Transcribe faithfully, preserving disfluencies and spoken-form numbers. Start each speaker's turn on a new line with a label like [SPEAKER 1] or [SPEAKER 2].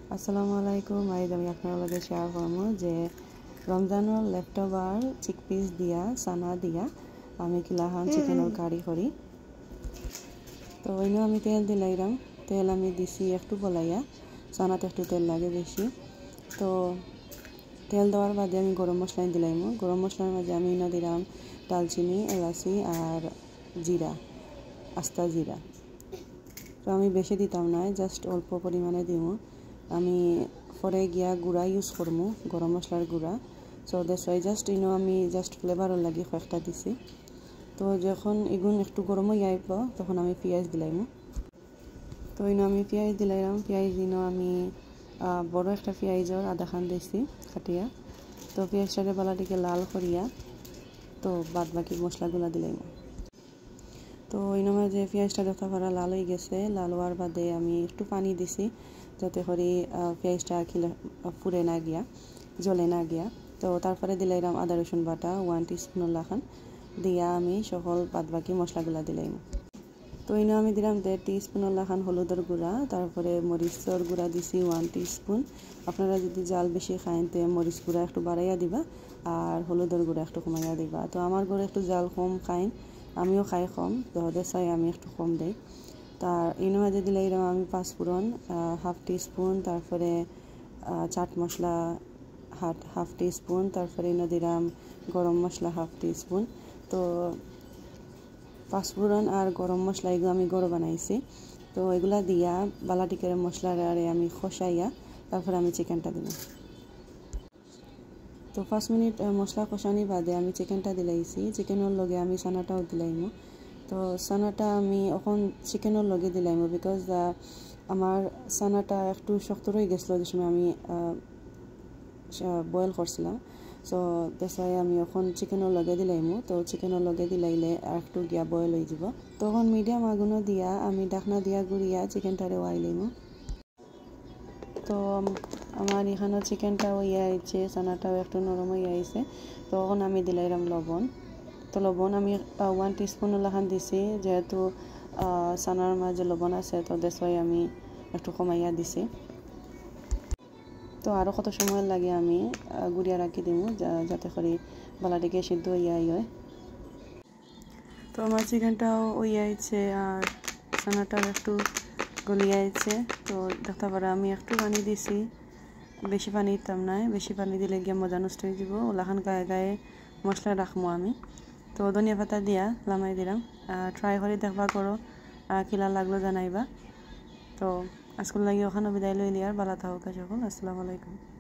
[SPEAKER 1] আসসালামু আলাইকুম। আজ আমি আপনার লগে শেয়ার করবো যে রমজানের লেফট ওভার চিকপিস দিয়া সানা দিয়া আমি কিলাহান চিকেনের কারি করি। তো ওইনো আমি তেল দিলাইলাম, তেল আমি দিছি একটু বলাইয়া, সানাতে একটু তেল লাগে বেশি। তো তেল দেওয়ার বাদে আমি গরম মশলা দিলাইমো। গরম মশলার মাঝে আমি ইনো দিলাম দালচিনি, এলাচি আর জিরা, আস্তা জিরা। তো আমি বেশি দিতাম না, জাস্ট অল্প পরিমাণে দিব। আমি পরে গিয়া গুঁড়া ইউজ করবো, গরম মশলার গুঁড়া। So that's why just Eno আমি জাস্ট ফ্লেভারের লাগি কয়েকটা দিছি। তো যখন এগুন একটু গরম হয়ে আইব তখন আমি পেঁয়াজ দিলাইমো। তো ইনো আমি পেঁয়াজ দিলাইলাম। পেঁয়াজ দিনও আমি বড় একটা পেঁয়াজর আধা খান দিছি কাটিয়া। তো পেঁয়াজটাকে বালাটিকে লাল করিয়া তো বাদ বাকি মশলাগুলা দিলাইমো। তো ইনো মাঝে পেঁয়াজটা যত করা লাল হয়ে গেছে, লাল হওয়ার বাদে আমি একটু পানি দিছি যাতে করে পেঁয়াজটা খিলে পুড়ে না গিয়া, জ্বলে না গিয়া। তো তারপরে দিলাইলাম আদা রসুন বাটা ওয়ান টিস্পুন লাখান দিয়া আমি সকল বাদ বাকি মশলাগুলা দিলাইম। তো ইনো আমি দিলাম দেড় টিস্পুন লাখান হলুদের গুঁড়া, তারপরে মরিচের গুঁড়া দিছি ওয়ান টিস্পুন। আপনারা যদি জাল বেশি খাইন তে মরিচ গুঁড়া একটু বাড়াইয়া দিবা আর হলুদের গুঁড়া একটু কমাইয়া দিবা। তো আমার ঘরে একটু জাল কম খাইন, আমিও খাই কম, তো ওদের চাই আমি একটু কম দেই। তার ইনো মাঝে দিলাইলাম আমি পাঁচফোড়ন হাফ টিস্পুন, তারপরে chaat masala half half teaspoon, তারপরে ইনো দিলাম গরম মশলা হাফ টিস্পুন। তো পাঁচফোড়ন আর গরম মশলা এগুলো আমি গরম বানাইছি। তো এগুলা দিয়া বালাটিকের মশলার আরে আমি খসাইয়া তারপরে আমি চিকেনটা দিলাম। তো পাঁচ মিনিট মশলা কষানি বাদে আমি চিকেনটা দিলাইছি। চিকেনের লগে আমি সানাটাও দিলাইমো। তো সানাটা আমি এখন চিকেনের লগে দিলাইমো বিকজ আমার সানাটা একটু শক্ত রয়ে গেছিলো যে সময় আমি বয়েল করছিলাম। সো দেশাই আমি এখন চিকেনের লগে দিলাইমো। তো চিকেনের লগে দিলাইলে আর একটু গিয়া বয়েল হয়ে যাব। তখন মিডিয়াম আগুনও দিয়া আমি ঢাকনা দিয়া গুড়িয়া চিকেনটারে ওয়াইলাইমো। তো আমার এখানে চিকেনটাও ইয়ে আইছে, সানাটাও একটু নরম হয়ে আইছে। তখন আমি দিলাইলাম লবণ। তো লবণ আমি ওয়ান টিস্পুন লাখান দিছি, যেহেতু সানার মাঝে লবণ আছে তো দেশাই আমি একটু কমাইয়া দিছি। তো আরও কত সময় লাগে আমি গুড়িয়া রাখি দিব যাতে করে বালাটিকে সিদ্ধ হইয়া হয়। তো আমার চিকেনটাও ওই আইছে আর সানাটাও একটু গলিয়ে আইছে। তো দেখতে পারা আমি একটু পানি দিছি, বেশি পানি দিতাম না, বেশি পানি দিলে গিয়ে মজা নষ্ট হয়ে যাব। ওলাখান গায়ে গায়ে মশলা রাখবো আমি। তো ধনিয়া পাতা দিয়া লামাই দিলাম। ট্রাই করে দেখবা করো, কিলা লাগলো জানাইবা। তো আজকাল লাগে ওখানে বিদায় লইলি আর বালা থাকুক সকল। আসসালামু আলাইকুম।